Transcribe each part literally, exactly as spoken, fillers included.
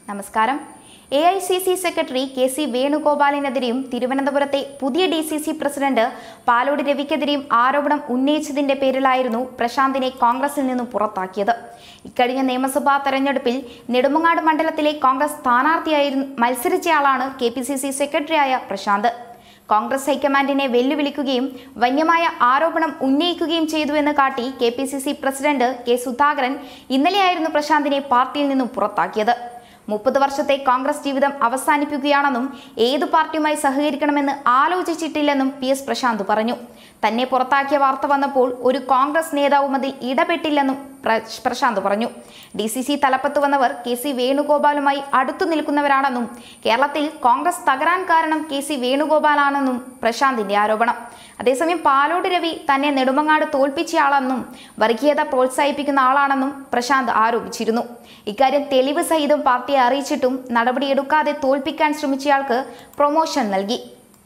നമസ്കാരം. A I C C secretary K C വേണുഗോപാലിനെതിരെയും തിരുവനന്തപുരത്തെ പുതിയ D C C president Palode രവിക്കെതിരെയും ആരോപണം ഉന്നയിച്ചതിന്റെ പേരിലായിരുന്നു പ്രശാന്തിനെ കോൺഗ്രസിൽ നിന്നും പുറത്താക്കിയത്. ഇക്കഴിഞ്ഞ നിയമസഭാ തെരഞ്ഞെടുപ്പിൽ നെടുമങ്ങാട് മണ്ഡലത്തിലെ കോൺഗ്രസ് സ്ഥാനാർത്ഥിയായി മത്സരിച്ചയാളാണ് കെ പി സി സി സെക്രട്ടറിയായ പ്രശാന്ത്. കോൺഗ്രസ് ഹൈക്കമാൻഡിനെ വെല്ലുവിളിക്കുകയും വന്യമായ ആരോപണം ഉന്നയിക്കുകയും ചെയ്തുവെന്ന് കാട്ടി K P C C president K Sudhakaran ഇന്നലെയായിരുന്നു പ്രശാന്തിനെ പാർട്ടിയിൽ നിന്നും പുറത്താക്കിയത്. മുപ്പത് വർഷത്തെ കോൺഗ്രസ് ജീവിതം അവസാനിപ്പിക്കുകയാണെന്നും ഏതു പാർട്ടിയുമായി സഹകരിക്കണമെന്ന് ആലോചിച്ചിട്ടില്ലെന്നും പി എസ് പ്രശാന്ത് പറഞ്ഞു. തന്നെ പുറത്താക്കിയ വാർത്ത വന്നപ്പോൾ ഒരു കോൺഗ്രസ് നേതാവും അതിൽ ഇടപെട്ടില്ലെന്നും പ്രശാന്ത് പറഞ്ഞു. ഡി സി സി തലപ്പത്ത് വന്നവർ കെ സി വേണുഗോപാലുമായി അടുത്തു നിൽക്കുന്നവരാണെന്നും കേരളത്തിൽ കോൺഗ്രസ് തകരാൻ കാരണം കെ സി വേണുഗോപാലാണെന്നും പ്രശാന്തിന്റെ ആരോപണം. അതേസമയം പാലോട് രവി തന്നെ നെടുമങ്ങാട് തോൽപ്പിച്ചയാളെന്നും വർഗീയത പ്രോത്സാഹിപ്പിക്കുന്ന ആളാണെന്നും പ്രശാന്ത് ആരോപിച്ചിരുന്നു. ഇക്കാര്യം തെളിവ് സഹിതം പാർട്ടിയെ അറിയിച്ചിട്ടും നടപടിയെടുക്കാതെ തോൽപ്പിക്കാൻ ശ്രമിച്ചയാൾക്ക് പ്രൊമോഷൻ നൽകി.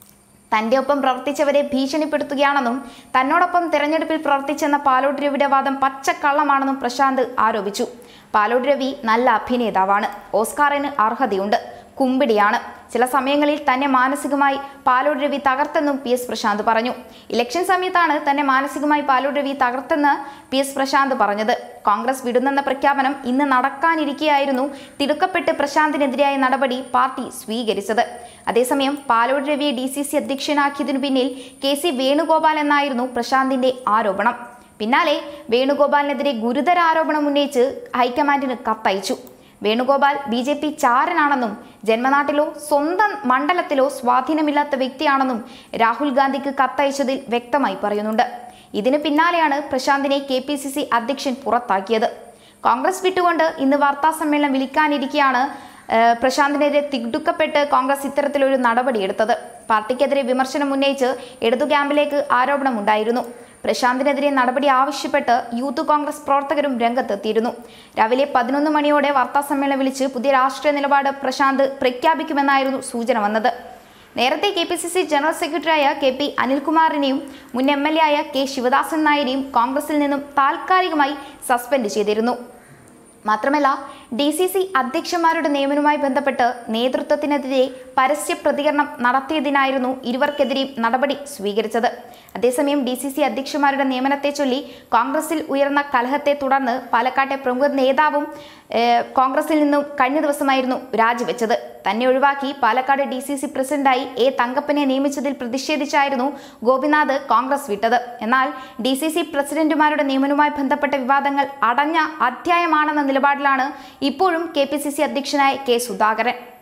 തന്റെ ഒപ്പം പ്രവർത്തിച്ചവരെ ഭീഷണിപ്പെടുത്തുകയാണെന്നും തന്നോടൊപ്പം തെരഞ്ഞെടുപ്പിൽ പ്രവർത്തിച്ചെന്ന പാലോട് രവിയുടെ വാദം പച്ചക്കള്ളമാണെന്നും പ്രശാന്ത് ആരോപിച്ചു. പാലോട് രവി നല്ല അഭിനേതാവാണ്, ഓസ്കാറിന് അർഹതയുണ്ട്, കുമ്പിടിയാണ്. ചില സമയങ്ങളിൽ തന്നെ മാനസികമായി പാലോട് രവി തകർത്തെന്നും പി എസ് പ്രശാന്ത് പറഞ്ഞു. ഇലക്ഷൻ സമയത്താണ് തന്നെ മാനസികമായി പാലോട് രവി തകർത്തെന്ന് പി എസ് പ്രശാന്ത് പറഞ്ഞത്. കോൺഗ്രസ് വിടുന്നെന്ന പ്രഖ്യാപനം ഇന്ന് നടക്കാനിരിക്കെയായിരുന്നു തിടുക്കപ്പെട്ട് പ്രശാന്തിനെതിരായ നടപടി പാർട്ടി സ്വീകരിച്ചത്. അതേസമയം പാലോട് രവിയെ ഡി സി സി അധ്യക്ഷനാക്കിയതിനു പിന്നിൽ കെ സി വേണുഗോപാൽ എന്നായിരുന്നു പ്രശാന്തിന്റെ ആരോപണം. പിന്നാലെ വേണുഗോപാലിനെതിരെ ഗുരുതര ആരോപണം ഉന്നയിച്ച് ഹൈക്കമാൻഡിന് കത്തയച്ചു. വേണുഗോപാൽ ബി ജെ പി ചാരനാണെന്നും ജന്മനാട്ടിലോ സ്വന്തം മണ്ഡലത്തിലോ സ്വാധീനമില്ലാത്ത വ്യക്തിയാണെന്നും രാഹുൽ ഗാന്ധിക്ക് കത്തയച്ചതിൽ വ്യക്തമായി പറയുന്നുണ്ട്. ഇതിന് പിന്നാലെയാണ് പ്രശാന്തിനെ കെ പി സി സി അധ്യക്ഷൻ പുറത്താക്കിയത്. കോൺഗ്രസ് വിട്ടുകൊണ്ട് ഇന്ന് വാർത്താ സമ്മേളനം വിളിക്കാനിരിക്കെയാണ് പ്രശാന്തിനെതിരെ തിടുക്കപ്പെട്ട് കോൺഗ്രസ് ഇത്തരത്തിലൊരു നടപടിയെടുത്തത്. പാർട്ടിക്കെതിരെ വിമർശനം ഉന്നയിച്ച് ഇടതു ക്യാമ്പിലേക്ക് ആരോപണമുണ്ടായിരുന്നു. പ്രശാന്തിനെതിരെ നടപടി ആവശ്യപ്പെട്ട് യൂത്ത് കോൺഗ്രസ് പ്രവർത്തകരും രംഗത്തെത്തിയിരുന്നു. രാവിലെ പതിനൊന്ന് മണിയോടെ വാർത്താ സമ്മേളനം വിളിച്ച് പുതിയ രാഷ്ട്രീയ നിലപാട് പ്രശാന്ത് പ്രഖ്യാപിക്കുമെന്നായിരുന്നു സൂചന വന്നത്. നേരത്തെ K P C C general സെക്രട്ടറിയായ കെ പി അനിൽകുമാറിനെയും മുൻ എം എൽ എ ആയ കെ ശിവദാസൻ നായരെയും കോൺഗ്രസിൽ നിന്നും താൽക്കാലികമായി സസ്പെൻഡ് ചെയ്തിരുന്നു. മാത്രമല്ല ഡി സി സി അധ്യക്ഷന്മാരുടെ നിയമനവുമായി ബന്ധപ്പെട്ട് നേതൃത്വത്തിനെതിരെ പരസ്യ പ്രതികരണം നടത്തിയതിനായിരുന്നു ഇരുവർക്കെതിരെയും നടപടി സ്വീകരിച്ചത്. അതേസമയം ഡി സി സി അധ്യക്ഷന്മാരുടെ നിയമനത്തെ ചൊല്ലി കോൺഗ്രസിൽ ഉയർന്ന കലഹത്തെ തുടർന്ന് പാലക്കാട്ടെ പ്രമുഖ നേതാവും കോൺഗ്രസിൽ നിന്നും കഴിഞ്ഞ ദിവസമായിരുന്നു രാജിവെച്ചത്. തന്നെ ഒഴിവാക്കി പാലക്കാട് ഡി സി സി പ്രസിഡന്റായി എ തങ്കപ്പനെ നിയമിച്ചതിൽ പ്രതിഷേധിച്ചായിരുന്നു ഗോപിനാഥ് കോൺഗ്രസ് വിട്ടത്. എന്നാൽ ഡി സി സി പ്രസിഡന്റുമാരുടെ നിയമനവുമായി ബന്ധപ്പെട്ട വിവാദങ്ങൾ അടഞ്ഞ അധ്യായമാണെന്ന നിലപാടിലാണ് ഇപ്പോഴും കെ പി സി സി അധ്യക്ഷനായ കെ സുധാകരൻ.